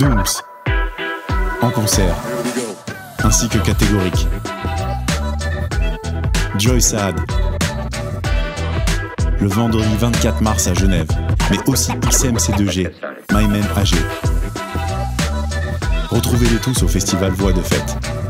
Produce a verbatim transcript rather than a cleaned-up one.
Dooms, en concert, ainsi que catégorique. Joy Sad, le vendredi vingt-quatre mars à Genève, mais aussi X M C deux G, My Man A G. Retrouvez-les tous au festival Voix de Fête.